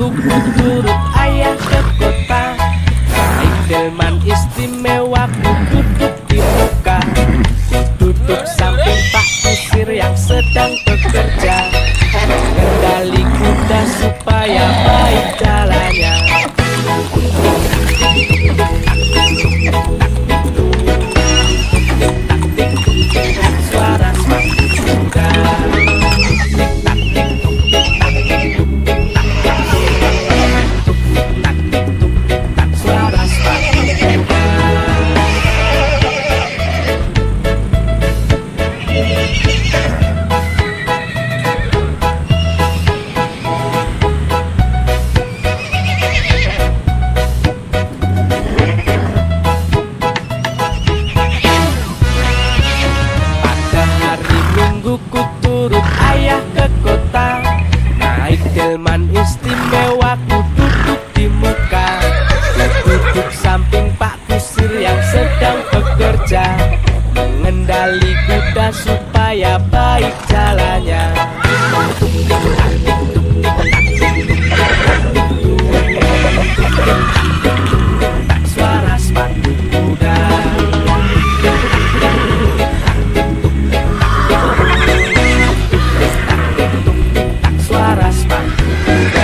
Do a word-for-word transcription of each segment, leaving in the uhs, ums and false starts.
ku turut ayah ke kota. Naik delman istimewa, ku duduk di muka. Ku duduk samping Pak Kusir yang sedang bekerja, mengendali kuda supaya baik jalannya. Suara sepatu kuda, suara sepatu kuda. Ku turut ayah ke kota. Naik delman istimewa, ku duduk di muka. Ku duduk samping Pak Kusir yang sedang bekerja, mengendali kuda supaya baik jalannya. Suara sepatu kuda, suara sepatu kuda.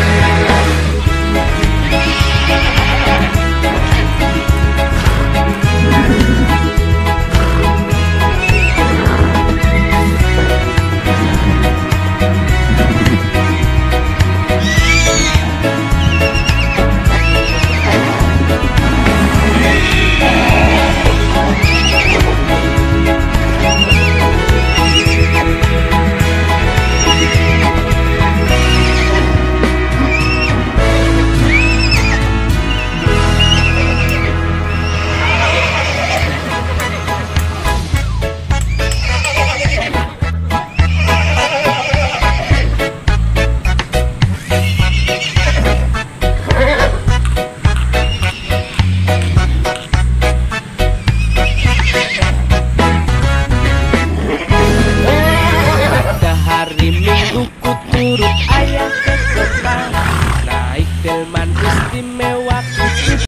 Minggu ku turut ayah ke kota. Naik delman istimewa, ku